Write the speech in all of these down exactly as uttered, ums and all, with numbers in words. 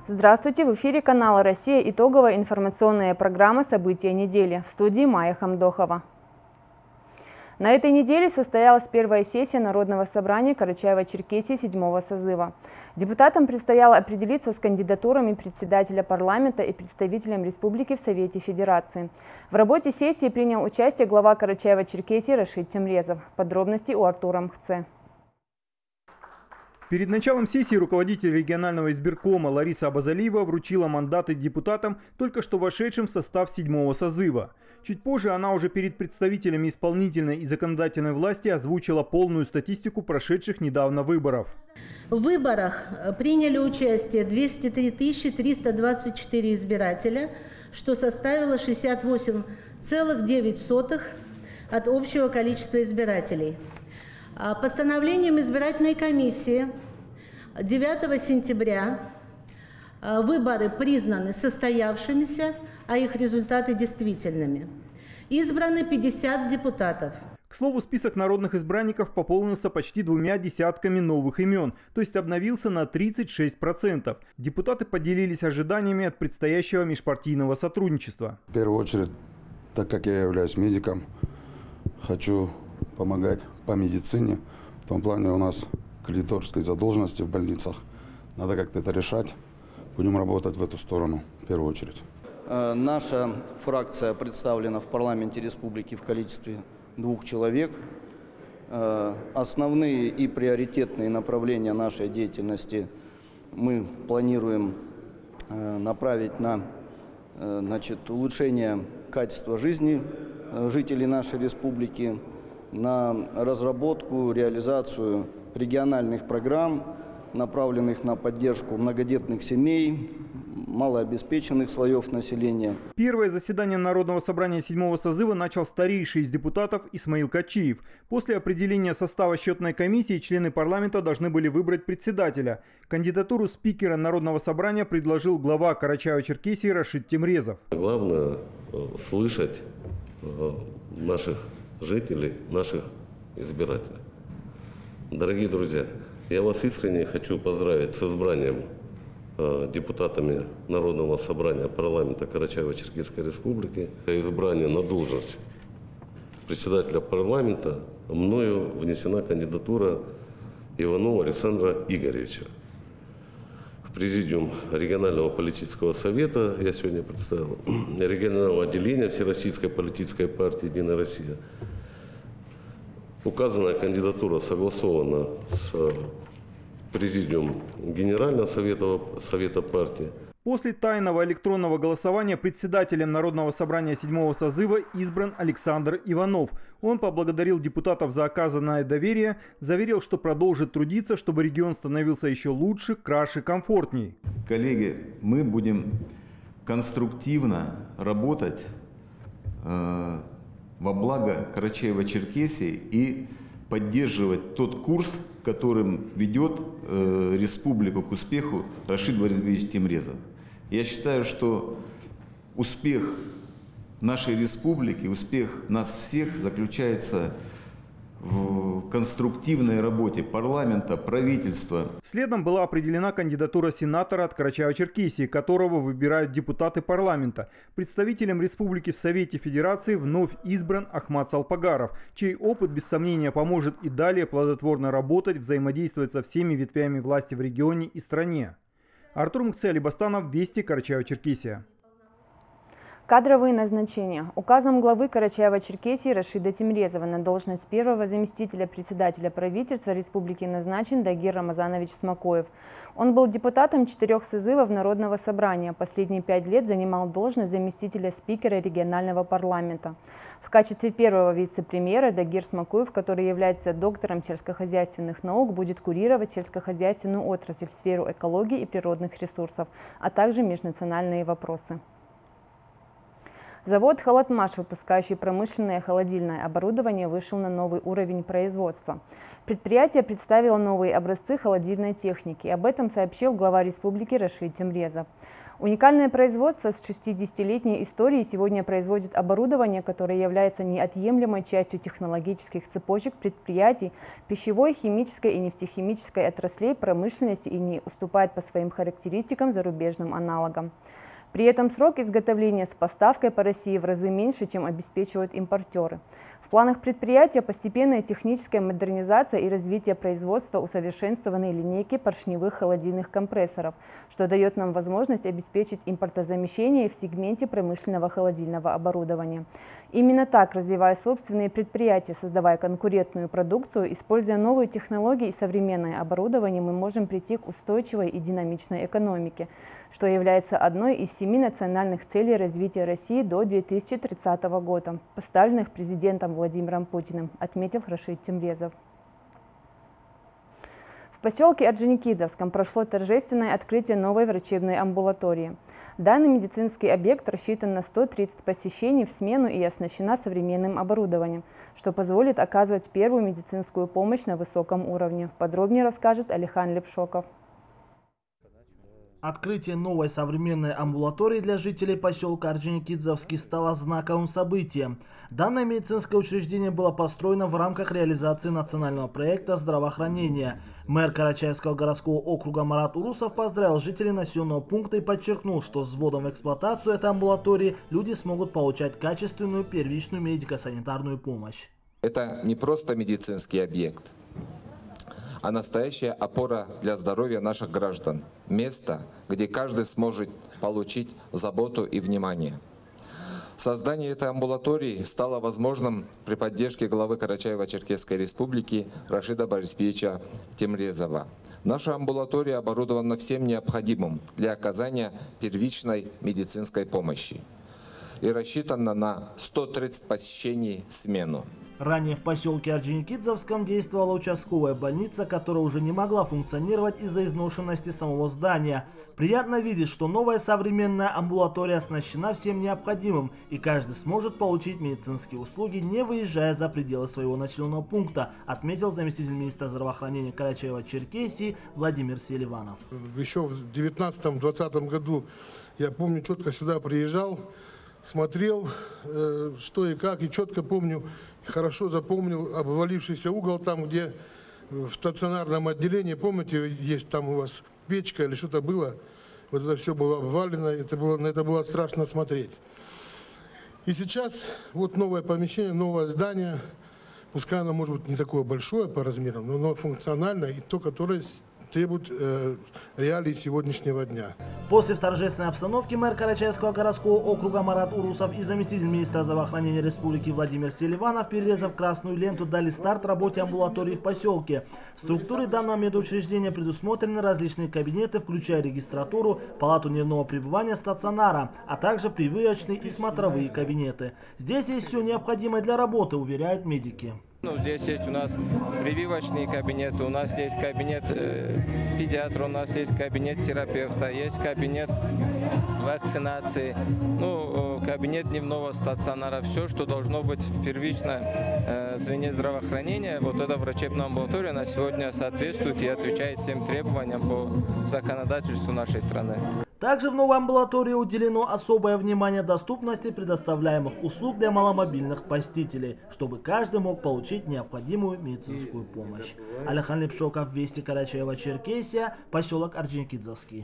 Здравствуйте! В эфире канала «Россия» итоговая информационная программа «События недели». В студии Майя Хамдохова. На этой неделе состоялась первая сессия Народного собрания Карачаево-Черкесии седьмого созыва. Депутатам предстояло определиться с кандидатурами председателя парламента и представителем республики в Совете Федерации. В работе сессии принял участие глава Карачаево-Черкесии Рашид Темрезов. Подробности у Артура Мхце. Перед началом сессии руководитель регионального избиркома Лариса Абазалиева вручила мандаты депутатам, только что вошедшим в состав седьмого созыва. Чуть позже она уже перед представителями исполнительной и законодательной власти озвучила полную статистику прошедших недавно выборов. В выборах приняли участие двести три тысячи триста двадцать четыре избирателя, что составило шестьдесят восемь целых девять сотых от общего количества избирателей. Постановлением избирательной комиссии девятого сентября выборы признаны состоявшимися, а их результаты действительными. Избраны пятьдесят депутатов. К слову, список народных избранников пополнился почти двумя десятками новых имен, то есть обновился на тридцать шесть процентов. Депутаты поделились ожиданиями от предстоящего межпартийного сотрудничества. В первую очередь, так как я являюсь медиком, хочу помогать по медицине. В том плане у нас кредиторской задолженности в больницах. Надо как-то это решать. Будем работать в эту сторону в первую очередь. Наша фракция представлена в парламенте республики в количестве двух человек. Основные и приоритетные направления нашей деятельности мы планируем направить на значит, улучшение качества жизни жителей нашей республики, на разработку, реализацию региональных программ, направленных на поддержку многодетных семей, малообеспеченных слоев населения. Первое заседание Народного собрания седьмого созыва начал старейший из депутатов Исмаил Качиев. После определения состава счетной комиссии члены парламента должны были выбрать председателя. Кандидатуру спикера Народного собрания предложил глава Карачаево-Черкесии Рашид Темрезов. Главное слышать наших жителей, наших избирателей. Дорогие друзья, я вас искренне хочу поздравить с избранием э, депутатами Народного собрания парламента Карачаево-Черкесской республики. Избрание на должность председателя парламента мною внесена кандидатура Иванова Александра Игоревича. В президиум регионального политического совета я сегодня представил регионального отделения Всероссийской политической партии «Единая Россия». Указанная кандидатура согласована с президиумом Генерального совета, совета партии. После тайного электронного голосования председателем Народного собрания седьмого созыва избран Александр Иванов. Он поблагодарил депутатов за оказанное доверие, заверил, что продолжит трудиться, чтобы регион становился еще лучше, краше, комфортней. Коллеги, мы будем конструктивно работать э, во благо Карачаево-Черкесии и поддерживать тот курс, которым ведет э, республику к успеху Рашид Борисович Темрезов. Я считаю, что успех нашей республики, успех нас всех заключается в конструктивной работе парламента, правительства. Следом была определена кандидатура сенатора от Карачаево-Черкесии, которого выбирают депутаты парламента. Представителем республики в Совете Федерации вновь избран Ахмат Салпагаров, чей опыт без сомнения поможет и далее плодотворно работать, взаимодействовать со всеми ветвями власти в регионе и стране. Артур Мхце, Алибастанов, Вести, Карачаево-Черкесия. Кадровые назначения. Указом главы Карачаево-Черкесии Рашида Темрезова на должность первого заместителя председателя правительства республики назначен Дагир Рамазанович Смакоев. Он был депутатом четырех созывов Народного собрания. Последние пять лет занимал должность заместителя спикера регионального парламента. В качестве первого вице-премьера Дагир Смакоев, который является доктором сельскохозяйственных наук, будет курировать сельскохозяйственную отрасль, сферу экологии и природных ресурсов, а также межнациональные вопросы. Завод «Халатмаш», выпускающий промышленное холодильное оборудование, вышел на новый уровень производства. Предприятие представило новые образцы холодильной техники. Об этом сообщил глава республики Рашид Темрезов. Уникальное производство с шестидесятилетней историей сегодня производит оборудование, которое является неотъемлемой частью технологических цепочек предприятий пищевой, химической и нефтехимической отраслей промышленности и не уступает по своим характеристикам зарубежным аналогам. При этом срок изготовления с поставкой по России в разы меньше, чем обеспечивают импортеры. В планах предприятия постепенная техническая модернизация и развитие производства усовершенствованной линейки поршневых холодильных компрессоров, что дает нам возможность обеспечить импортозамещение в сегменте промышленного холодильного оборудования. Именно так, развивая собственные предприятия, создавая конкурентную продукцию, используя новые технологии и современное оборудование, мы можем прийти к устойчивой и динамичной экономике, что является одной из семи национальных целей развития России до две тысячи тридцатого года, поставленных президентом Владимиром Путиным, отметил Рашид Темрезов. В поселке Орджоникидзевском прошло торжественное открытие новой врачебной амбулатории. Данный медицинский объект рассчитан на сто тридцать посещений в смену и оснащена современным оборудованием, что позволит оказывать первую медицинскую помощь на высоком уровне. Подробнее расскажет Алихан Лепшоков. Открытие новой современной амбулатории для жителей поселка Орджоникидзевский стало знаковым событием. Данное медицинское учреждение было построено в рамках реализации национального проекта здравоохранения. Мэр Карачаевского городского округа Марат Урусов поздравил жителей населенного пункта и подчеркнул, что с вводом в эксплуатацию этой амбулатории люди смогут получать качественную первичную медико-санитарную помощь. Это не просто медицинский объект, а настоящая опора для здоровья наших граждан. Место, где каждый сможет получить заботу и внимание. Создание этой амбулатории стало возможным при поддержке главы Карачаево-Черкесской республики Рашида Борисовича Темрезова. Наша амбулатория оборудована всем необходимым для оказания первичной медицинской помощи и рассчитана на сто тридцать посещений в смену. Ранее в поселке Орджоникидзевском действовала участковая больница, которая уже не могла функционировать из-за изношенности самого здания. Приятно видеть, что новая современная амбулатория оснащена всем необходимым, и каждый сможет получить медицинские услуги, не выезжая за пределы своего населенного пункта, отметил заместитель министра здравоохранения Карачаева-Черкесии Владимир Селиванов. Еще в девятнадцатом-двадцатом году, я помню, четко сюда приезжал, смотрел, э, что и как, и четко помню, хорошо запомнил обвалившийся угол там, где в стационарном отделении, помните, есть там у вас печка или что-то было, вот это все было обвалено, это было, на это было страшно смотреть. И сейчас вот новое помещение, новое здание, пускай оно может быть не такое большое по размерам, но оно функциональное и то, которое требует э, реалий сегодняшнего дня. После торжественной обстановки мэр Карачаевского городского округа Марат Урусов и заместитель министра здравоохранения республики Владимир Селиванов, перерезав красную ленту, дали старт работе амбулатории в поселке. В структуре данного медучреждения предусмотрены различные кабинеты, включая регистратуру, палату дневного пребывания стационара, а также прививочные и смотровые кабинеты. Здесь есть все необходимое для работы, уверяют медики. Ну, здесь есть у нас прививочные кабинеты, у нас есть кабинет э, педиатра, у нас есть кабинет терапевта, есть кабинет вакцинации, ну, кабинет дневного стационара. Все, что должно быть в первичном э, звене здравоохранения, вот эта врачебная амбулатория на сегодня соответствует и отвечает всем требованиям по законодательству нашей страны. Также в новой амбулатории уделено особое внимание доступности предоставляемых услуг для маломобильных посетителей, чтобы каждый мог получить необходимую медицинскую помощь. Алихан Лепшоков, Вести, Карачаево-Черкесия, поселок Орджоникидзевский.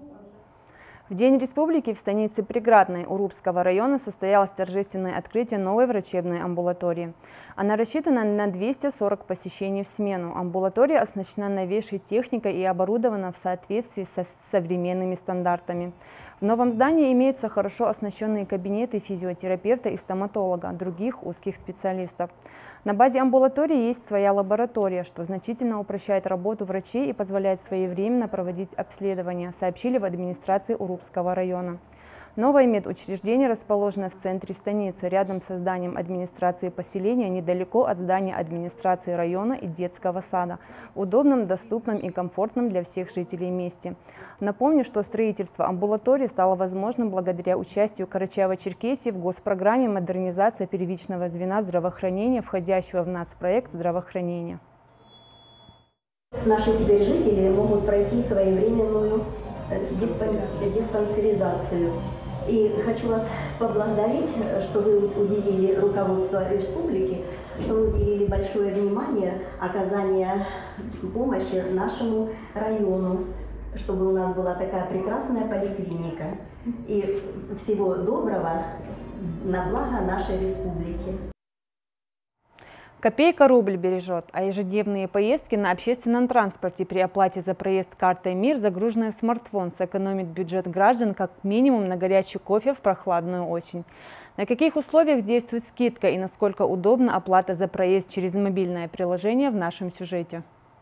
В День Республики в станице Приградной Урупского района состоялось торжественное открытие новой врачебной амбулатории. Она рассчитана на двести сорок посещений в смену. Амбулатория оснащена новейшей техникой и оборудована в соответствии со современными стандартами. В новом здании имеются хорошо оснащенные кабинеты физиотерапевта и стоматолога, других узких специалистов. На базе амбулатории есть своя лаборатория, что значительно упрощает работу врачей и позволяет своевременно проводить обследования, сообщили в администрации Урупского района. Новое медучреждение расположено в центре станицы, рядом с зданием администрации поселения, недалеко от здания администрации района и детского сада, удобным, доступным и комфортным для всех жителей месте. Напомню, что строительство амбулатории стало возможным благодаря участию Карачаево-Черкесии в госпрограмме «Модернизация первичного звена здравоохранения», входящего в нацпроект здравоохранения. Наши теперь жители могут пройти своевременную диспансеризацию. И хочу вас поблагодарить, что вы уделили руководство республики, что вы уделили большое внимание оказанию помощи нашему району, чтобы у нас была такая прекрасная поликлиника. И всего доброго на благо нашей республики. Копейка рубль бережет, а ежедневные поездки на общественном транспорте при оплате за проезд картой МИР, загруженная в смартфон, сэкономит бюджет граждан как минимум на горячий кофе в прохладную осень. На каких условиях действует скидка и насколько удобна оплата за проезд через мобильное приложение в нашем сюжете.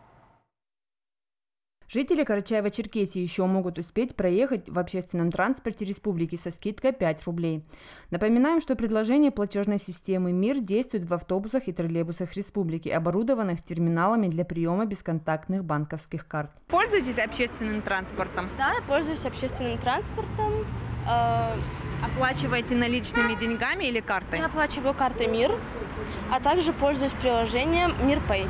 Жители Карачаева-Черкесии еще могут успеть проехать в общественном транспорте республики со скидкой пять рублей. Напоминаем, что предложение платежной системы МИР действует в автобусах и троллейбусах республики, оборудованных терминалами для приема бесконтактных банковских карт. Пользуетесь общественным транспортом? Да, я пользуюсь общественным транспортом. Оплачиваете наличными деньгами или картой? Я оплачиваю картой МИР, а также пользуюсь приложением МИР-Пэй.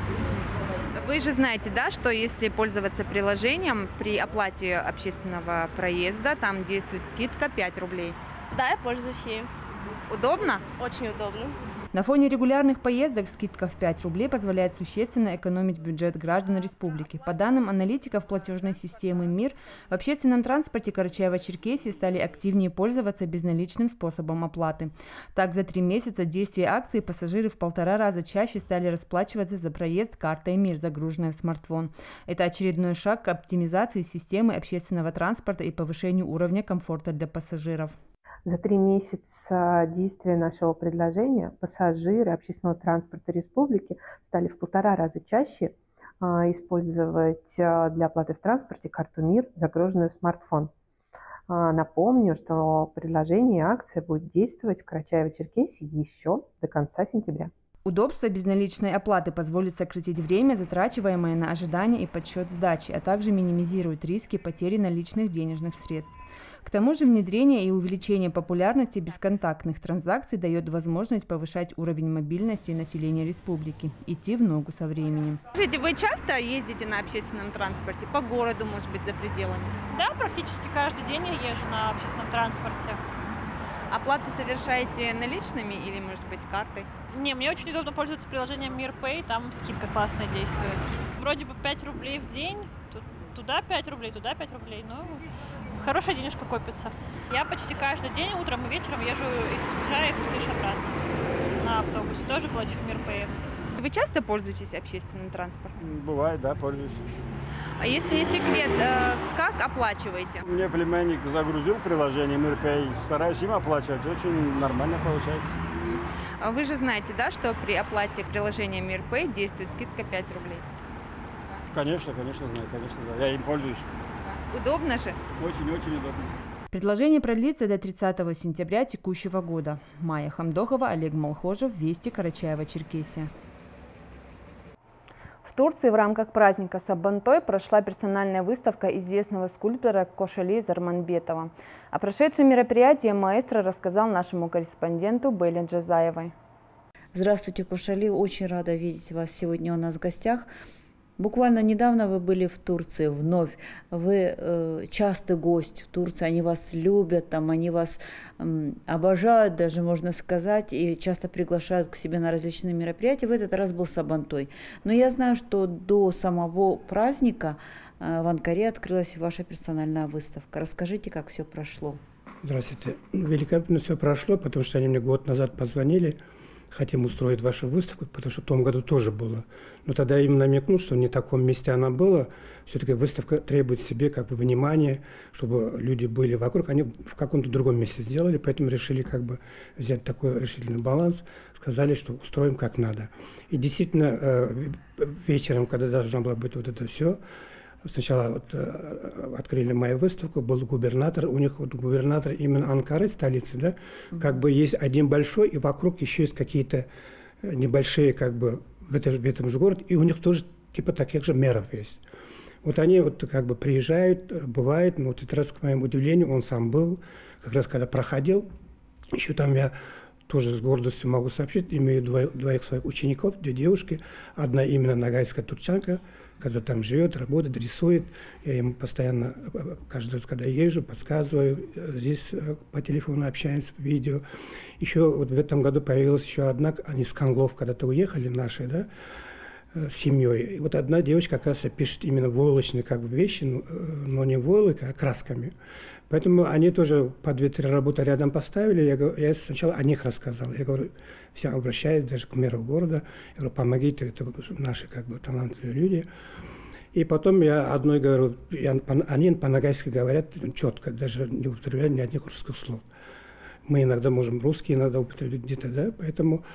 Вы же знаете, да, что если пользоваться приложением при оплате общественного проезда, там действует скидка пять рублей. Да, я пользуюсь ею. Удобно? Очень удобно. На фоне регулярных поездок скидка в пять рублей позволяет существенно экономить бюджет граждан республики. По данным аналитиков платежной системы МИР, в общественном транспорте Карачаева-Черкесии стали активнее пользоваться безналичным способом оплаты. Так, за три месяца действия акции пассажиры в полтора раза чаще стали расплачиваться за проезд картой МИР, загруженной в смартфон. Это очередной шаг к оптимизации системы общественного транспорта и повышению уровня комфорта для пассажиров. За три месяца действия нашего предложения пассажиры общественного транспорта республики стали в полтора раза чаще использовать для оплаты в транспорте карту МИР, загруженную в смартфон. Напомню, что предложение и акция будет действовать в Карачаево-Черкесии еще до конца сентября. Удобство безналичной оплаты позволит сократить время, затрачиваемое на ожидание и подсчет сдачи, а также минимизирует риски потери наличных денежных средств. К тому же внедрение и увеличение популярности бесконтактных транзакций дает возможность повышать уровень мобильности населения республики, идти в ногу со временем. Скажите, вы часто ездите на общественном транспорте, по городу, может быть, за пределами? Да, практически каждый день я езжу на общественном транспорте. Оплату совершаете наличными или, может быть, картой? Не, мне очень удобно пользоваться приложением МИР-Пэй, там скидка классная действует. Вроде бы пять рублей в день, туда пять рублей, туда пять рублей, но хорошая денежка копится. Я почти каждый день, утром и вечером езжу из Псижа и Псиж обратно на автобусе, тоже плачу МИР-Пэй. Вы часто пользуетесь общественным транспортом? Бывает, да, пользуюсь. А если не секрет, как оплачиваете? Мне племянник загрузил приложение МИР-Пэй, стараюсь им оплачивать, очень нормально получается. Вы же знаете, да, что при оплате приложения МИР-Пэй действует скидка пять рублей? Конечно, конечно знаю, конечно знаю. Я им пользуюсь. Удобно же? Очень-очень удобно. Предложение продлится до тридцатого сентября текущего года. Майя Хамдохова, Олег Малхожев, Вести, Карачаево-Черкесия. В Турции в рамках праздника Сабантуй прошла персональная выставка известного скульптора Кошали Зарманбетова. О прошедшем мероприятии маэстро рассказал нашему корреспонденту Белле Джазаевой. Здравствуйте, Кошали. Очень рада видеть вас сегодня у нас в гостях. Буквально недавно вы были в Турции вновь. Вы э, частый гость в Турции, они вас любят, там, они вас э, обожают, даже можно сказать, и часто приглашают к себе на различные мероприятия. В этот раз был Сабантуй. Но я знаю, что до самого праздника э, в Анкаре открылась ваша персональная выставка. Расскажите, как все прошло. Здравствуйте. Великолепно все прошло, потому что они мне год назад позвонили. Хотим устроить вашу выставку, потому что в том году тоже было. Но тогда я им намекнул, что не в таком месте она была. Все-таки выставка требует себе как бы внимания, чтобы люди были вокруг. Они в каком-то другом месте сделали, поэтому решили как бы взять такой решительный баланс. Сказали, что устроим как надо. И действительно, вечером, когда должна была быть вот это все, сначала вот, э, открыли мою выставку, был губернатор, у них вот губернатор именно Анкары, столицы, да, mm-hmm. как бы есть один большой, и вокруг еще есть какие-то небольшие, как бы, в, это, в этом же городе, и у них тоже типа таких же мэров есть. Вот они вот как бы приезжают, бывает, но вот этот раз, к моему удивлению, он сам был, как раз когда проходил, еще там я тоже с гордостью могу сообщить, имею двоих, двоих своих учеников, две девушки, одна именно нагайская турчанка, который там живет, работает, рисует. Я ему постоянно, каждый раз, когда езжу, подсказываю. Здесь по телефону общаемся, видео. Еще вот в этом году появилась еще одна, они с Конглов когда-то уехали, наши, да, с семьей. И вот одна девочка, оказывается, пишет именно войлочные как бы вещи, но не войлокой, а красками. Поэтому они тоже по две-три работы рядом поставили. Я, я сначала о них рассказал. Я говорю, всем обращаюсь, даже к мэру города. Я говорю, помогите, это наши как бы талантливые люди. И потом я одной говорю, я, они по-ногайски говорят четко, даже не употребляют ни одних русских слов. Мы иногда можем русский иногда употреблять где-то, да, поэтому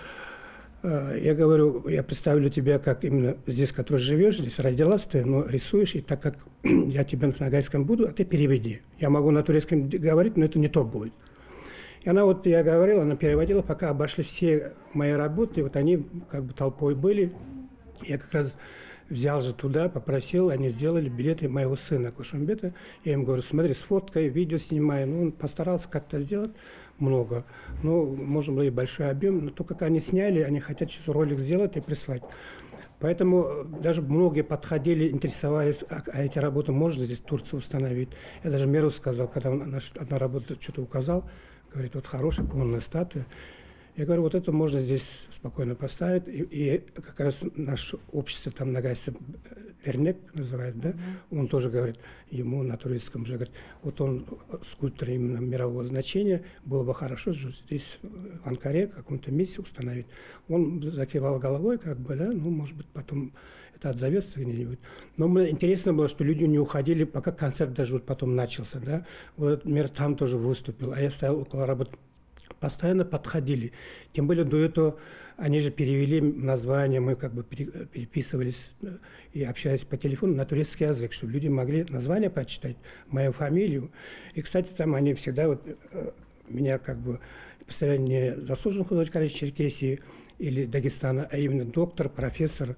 э, я говорю, я представлю тебя как именно здесь, который живешь, здесь родилась ты, но рисуешь, и так как я тебя на ногайском буду, а ты переведи. Я могу на турецком говорить, но это не то будет. И она вот, я говорил, она переводила, пока обошли все мои работы, вот они как бы толпой были. Я как раз взял же туда, попросил, они сделали билеты моего сына Кушумбета. Я им говорю, смотри, сфоткай, видео снимай. Ну, он постарался как-то сделать много. Ну, можно было и большой объем, но то, как они сняли, они хотят сейчас ролик сделать и прислать. Поэтому даже многие подходили, интересовались, а, а эти работы можно здесь в Турции установить. Я даже мэру сказал, когда он одна работа что-то указал, говорит, вот хорошая конная статуя. Я говорю, вот это можно здесь спокойно поставить. И, и как раз наше общество, там Ногайцы Пернек называют, да, mm-hmm. он тоже говорит, ему на турецком же говорит, вот он скульптор именно мирового значения, было бы хорошо здесь в Анкаре, в каком-то месте установить. Он закивал головой, как бы, да, ну, может быть, потом это отзовется где-нибудь. Но мне интересно было, что люди не уходили, пока концерт даже вот потом начался, да. Вот мэр там тоже выступил, а я стоял около работы. Постоянно подходили. Тем более до этого они же перевели название, мы как бы переписывались и общались по телефону на турецкий язык, чтобы люди могли название прочитать, мою фамилию. И, кстати, там они всегда вот, меня как бы представляли не заслуженный художник Черкесии или Дагестана, а именно доктор, профессор.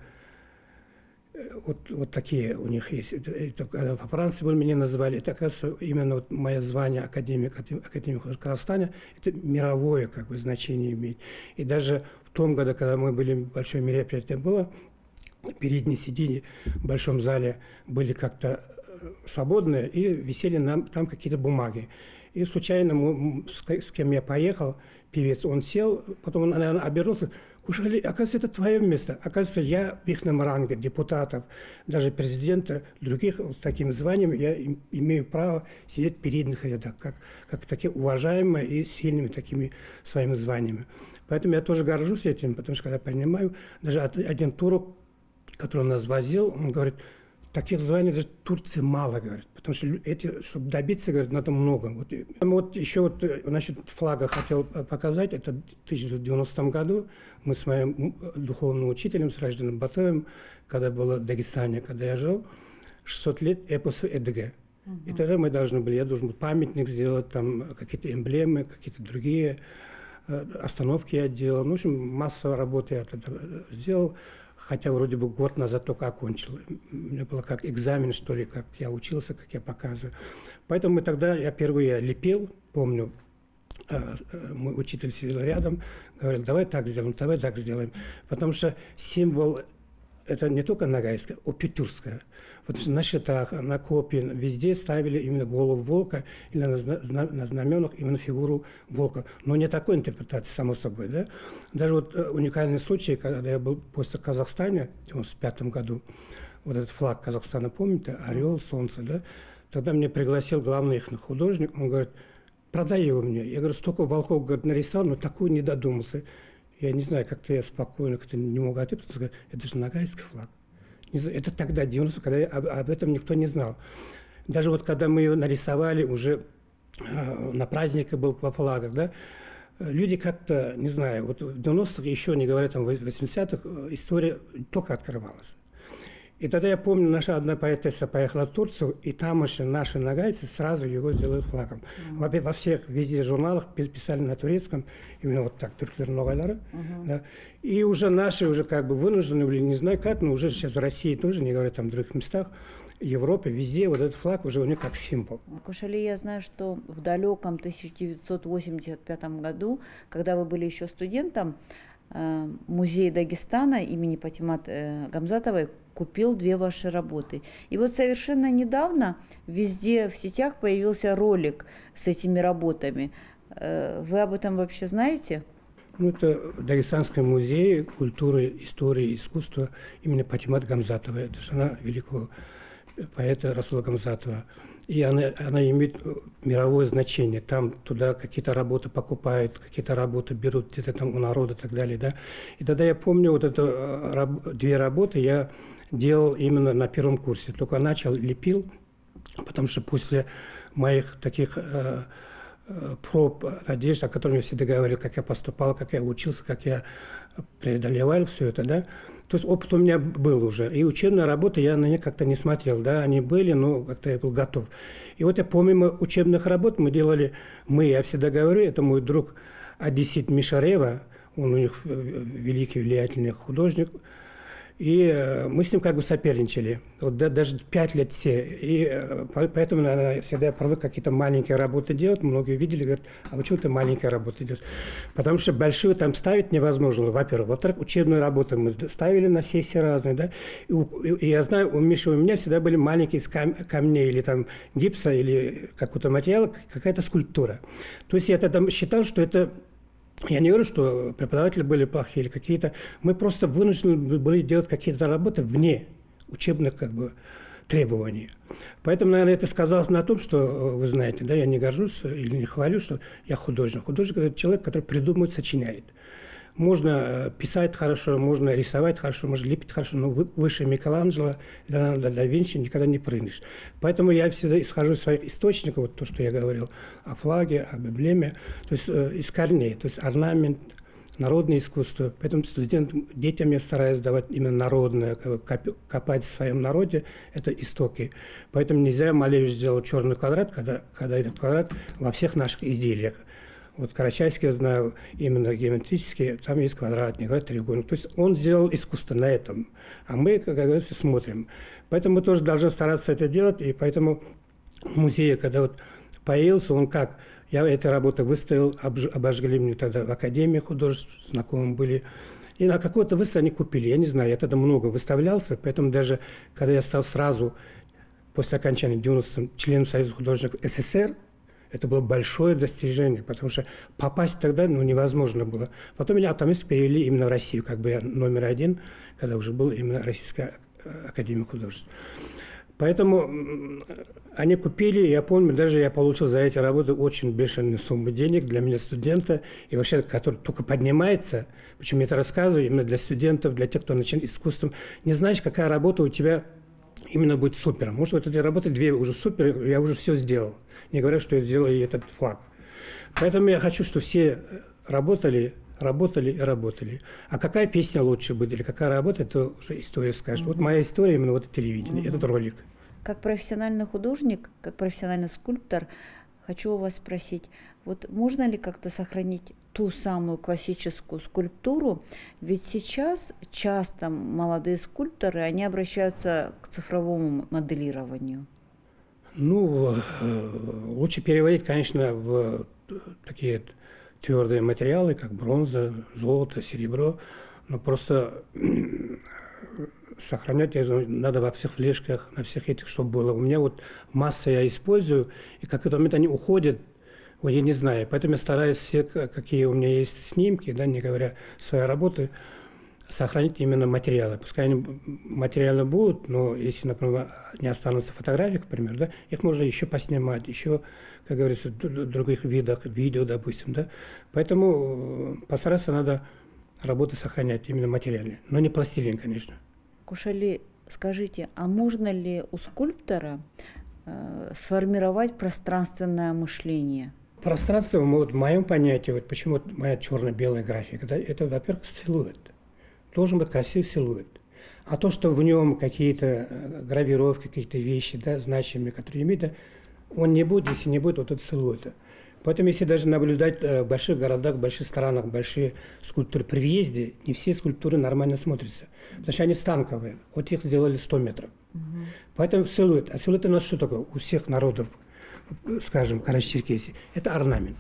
Вот, вот такие у них есть. Это, когда во Франции вы меня называли, это, оказывается, именно вот мое звание академик, академик в Казахстане, это мировое как бы, значение имеет. И даже в том году, когда мы были, большое мероприятие было, передние сиденья в большом зале были как-то свободные, и висели нам там какие-то бумаги. И случайно мы, с кем я поехал, певец, он сел, потом он, наверное, обернулся, Кушали, оказывается, это твое место. Оказывается, я в их ранге депутатов, даже президента, других с таким званием, я имею право сидеть в передних рядах, как, как такие уважаемые и сильными такими своими званиями. Поэтому я тоже горжусь этим, потому что когда понимаю, даже один турок, который нас возил, он говорит, таких званий даже в Турции мало, говорит. Потому что эти, чтобы добиться, говорит, надо много. Вот, вот еще вот, насчет флага хотел показать. Это в тысяча девятьсот девяностом году мы с моим духовным учителем, с Ражданом Батоевым, когда было в Дагестане, когда я жил, шестьсот лет эпосу Эдыгэ. Uh-huh. И тогда мы должны были, я должен был памятник сделать, там какие-то эмблемы, какие-то другие остановки я делал. Ну, в общем, массовая работа я тогда сделал. Хотя вроде бы год назад только окончил. У меня было как экзамен, что ли, как я учился, как я показываю. Поэтому мы тогда, я впервые лепил, помню, мой учитель сидел рядом, говорил, давай так сделаем, давай так сделаем. Потому что символ, это не только ногайское, а петюрское. Потому что на щитах, на копии, везде ставили именно голову волка или на, зна на знаменах именно фигуру волка. Но не такой интерпретации, само собой. Да? Даже вот уникальный случай, когда я был после Казахстана в девяносто пятом году, вот этот флаг Казахстана, помните, орел, солнце, да? Тогда меня пригласил главный их художник, он говорит, продай его мне. Я говорю, столько волков, говорит, нарисовал, но такую не додумался. Я не знаю, как-то я спокойно как-то не мог ответить, потому что это же ногайский флаг. Это тогда, девяностые, когда я, об, об этом никто не знал. Даже вот когда мы ее нарисовали, уже э, на празднике был во флагах, да, люди как-то, не знаю, вот в девяностых, еще не говоря, там, в восьмидесятых, история только открывалась. И тогда я помню, наша одна поэтесса поехала в Турцию, и там еще наши ногайцы сразу его сделали флагом. Mm-hmm. Во всех, везде журналах писали на турецком, именно вот так, Türkler ногайлары. Mm-hmm. Да. И уже наши уже как бы вынуждены были, не знаю как, но уже сейчас в России тоже, не говоря там в других местах, Европе, везде вот этот флаг уже у них как символ. Кушали, я знаю, что в далеком тысяча девятьсот восемьдесят пятом году, когда вы были еще студентом, музей Дагестана имени Патимат Гамзатовой купил две ваши работы. И вот совершенно недавно везде в сетях появился ролик с этими работами. Вы об этом вообще знаете? Ну, это Дагестанский музей культуры, истории, искусства имени Патимат Гамзатовой. Это жена великого поэта Расула Гамзатова. И она, она имеет мировое значение. Там туда какие-то работы покупают, какие-то работы берут где-то там у народа и так далее. Да? И тогда я помню, вот это две работы я делал именно на первом курсе. Только начал, лепил, потому что после моих таких э, проб, надежд, о которых я всегда говорил, как я поступал, как я учился, как я преодолевал все это, да. То есть опыт у меня был уже. И учебные работы я на них как-то не смотрел, да, они были, но как-то я был готов. И вот я помимо учебных работ мы делали, мы, я всегда говорю, это мой друг Одессит Мишарева, он у них великий, влиятельный художник, и мы с ним как бы соперничали, вот даже пять лет все. И поэтому наверное, всегда я привык какие-то маленькие работы делать. Многие видели, говорят, а почему ты маленькие работы делаешь? Потому что большие там ставить невозможно, во-первых. Во-вторых, учебные работы мы ставили на сессии разные, да. И, и я знаю, у Миши, у меня всегда были маленькие кам камней или там гипса, или какого-то материала, какая-то скульптура. То есть я тогда считал, что это... Я не говорю, что преподаватели были плохие или какие-то. Мы просто вынуждены были делать какие-то работы вне учебных как бы, требований. Поэтому, наверное, это сказалось на том, что, вы знаете, да, я не горжусь или не хвалю, что я художник. Художник – это человек, который придумывает, сочиняет. Можно писать хорошо, можно рисовать хорошо, можно лепить хорошо, но выше Микеланджело, Леонардо да Винчи никогда не прыгнешь. Поэтому я всегда исхожу из своих источников, вот то, что я говорил о флаге, об эмблеме, то есть э, из корней, то есть орнамент, народное искусство. Поэтому студентам, детям я стараюсь давать именно народное, копать в своем народе, это истоки. Поэтому нельзя Малевич сделал черный квадрат, когда, когда этот квадрат во всех наших изделиях. Вот Карачайский, я знаю, именно геометрический, там есть квадратный, треугольник. То есть он сделал искусство на этом, а мы, как говорится, смотрим. Поэтому мы тоже должны стараться это делать, и поэтому в музее, когда вот появился, он как, я эти работы выставил, обожгли мне тогда в Академии художеств, знакомые были, и на какой-то выставке они купили, я не знаю, я тогда много выставлялся, поэтому даже, когда я стал сразу, после окончания девяностых членом Союза художников СССР, это было большое достижение, потому что попасть тогда ну, невозможно было. Потом меня автоматически перевели именно в Россию, как бы я номер один, когда уже был именно Российская академия художеств. Поэтому они купили, я помню, даже я получил за эти работы очень бешеную сумму денег для меня, студента, и вообще, который только поднимается, почему я это рассказываю, именно для студентов, для тех, кто начинает искусством. Не знаешь, какая работа у тебя именно будет супер. Может, вот эти работы две уже супер, я уже все сделал. Не говоря, что я сделал и этот флаг. Поэтому я хочу, чтобы все работали, работали и работали. А какая песня лучше будет или какая работа, это уже история скажет. Mm-hmm. Вот моя история именно вот это телевидение, mm-hmm. этот ролик. Как профессиональный художник, как профессиональный скульптор, хочу у вас спросить, вот можно ли как-то сохранить ту самую классическую скульптуру? Ведь сейчас часто молодые скульпторы, они обращаются к цифровому моделированию. Ну, лучше переводить, конечно, в такие твердые материалы, как бронза, золото, серебро, но просто сохранять надо во всех флешках, на всех этих, чтобы было. У меня вот масса я использую, и как это момент они уходят, вот я не знаю, поэтому я стараюсь все, какие у меня есть снимки, да, не говоря своей работы, сохранить именно материалы. Пускай они материально будут, но если, например, не останутся фотографии, к примеру, да, их можно еще поснимать, еще, как говорится, в других видах, видео, допустим, да. Поэтому постараться надо работы сохранять именно материальные, но не пластилин, конечно. Кушали, скажите, а можно ли у скульптора э, сформировать пространственное мышление? Пространство, вот, в моем понятии, вот почему вот моя черно-белая графика, да, это, во-первых, силуэт. Должен быть красивый силуэт. А то, что в нем какие-то гравировки, какие-то вещи, да, значимые, которые имеют, да, он не будет, если не будет вот этого силуэта. Поэтому, если даже наблюдать в больших городах, в больших странах, большие скульптуры при въезде, не все скульптуры нормально смотрятся. Потому что они станковые. Вот их сделали сто метров. Угу. Поэтому силуэт. А силуэт у нас что такое? У всех народов, скажем, Карачаево-Черкесии, это орнамент.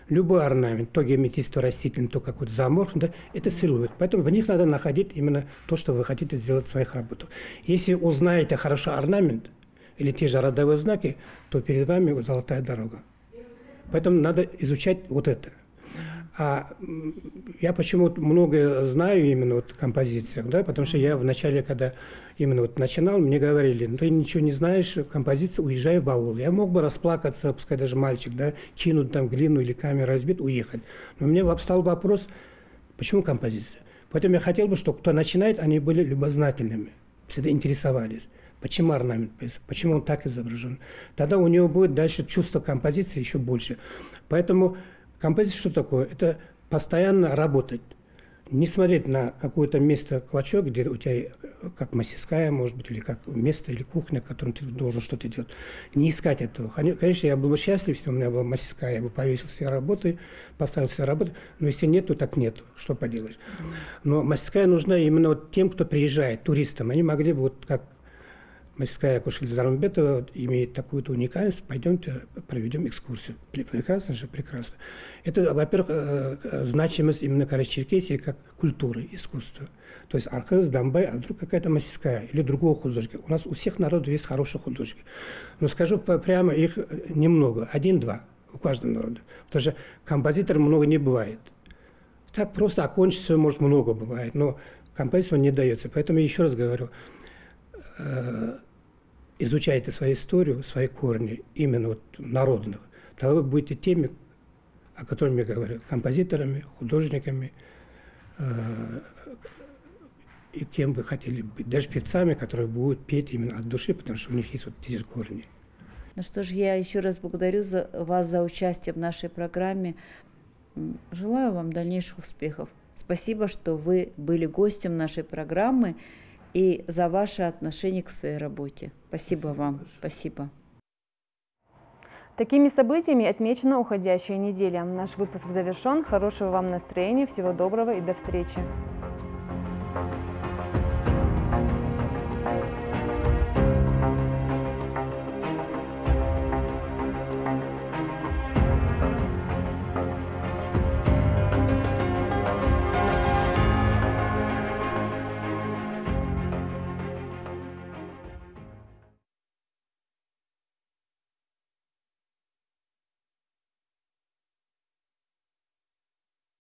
любой орнамент, то геометрический, растительный, то какой-то заморфный, да, это силуэт. Поэтому в них надо находить именно то, что вы хотите сделать в своих работах. Если узнаете хорошо орнамент или те же родовые знаки, то перед вами золотая дорога. Поэтому надо изучать вот это. А я почему-то многое знаю именно вот в композициях, да, потому что я вначале, когда именно вот начинал, мне говорили, ну, ты ничего не знаешь, композиция, уезжай в аул. Я мог бы расплакаться, пускай даже мальчик, да, кинуть там глину или камень разбит, уехать. Но мне встал вопрос, почему композиция? Поэтому я хотел бы, чтобы кто начинает, они были любознательными, всегда интересовались. Почему орнамент, почему он так изображен? Тогда у него будет дальше чувство композиции еще больше. Поэтому композиция что такое? Это постоянно работать. Не смотреть на какое-то место, клочок, где у тебя как мастерская, может быть, или как место, или кухня, в котором ты должен что-то делать. Не искать этого. Конечно, я был бы счастлив, если у меня была мастерская, я бы повесил все работы, поставил все работы, но если нет, то так нет. Что поделаешь. Но мастерская нужна именно вот тем, кто приезжает, туристам. Они могли бы, вот как мастерская Кушель Зармбетова вот, имеет такую-то уникальность, пойдемте проведем экскурсию. Прекрасно же, прекрасно. Это, во-первых, значимость именно Карачаево-Черкесии как культуры, искусства. То есть Архыз, Дамбай, а вдруг какая-то мастерская или другого художника. У нас у всех народов есть хорошие художники. Но скажу прямо, их немного, один-два у каждого народа. Потому что композиторов много не бывает. Так просто окончиться, может, много бывает, но композиция не дается. Поэтому я еще раз говорю, изучайте свою историю, свои корни, именно вот народных, тогда вы будете теми, о которых я говорю, композиторами, художниками, э, и кем вы хотели быть, даже певцами, которые будут петь именно от души, потому что у них есть вот те же корни. Ну что ж, я еще раз благодарю за, вас за участие в нашей программе. Желаю вам дальнейших успехов. Спасибо, что вы были гостем нашей программы и за ваше отношение к своей работе. Спасибо вам. Спасибо. Такими событиями отмечена уходящая неделя. Наш выпуск завершен. Хорошего вам настроения, всего доброго и до встречи.